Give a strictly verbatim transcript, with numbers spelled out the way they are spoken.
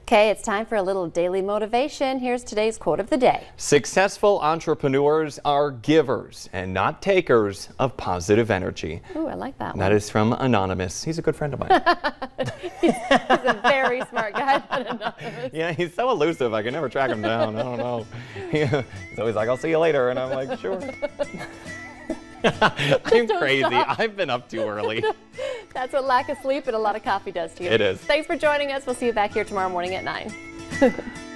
Okay, it's time for a little daily motivation. Here's today's quote of the day. Successful entrepreneurs are givers and not takers of positive energy. Ooh, I like that one. That is from Anonymous. He's a good friend of mine. he's, he's a very smart guy, that Anonymous. Yeah, he's so elusive. I can never track him down. I don't know. He's always like, I'll see you later. And I'm like, sure. I'm crazy. Stop. I've been up too early. That's what lack of sleep and a lot of coffee does to you. It is. Thanks for joining us. We'll see you back here tomorrow morning at nine.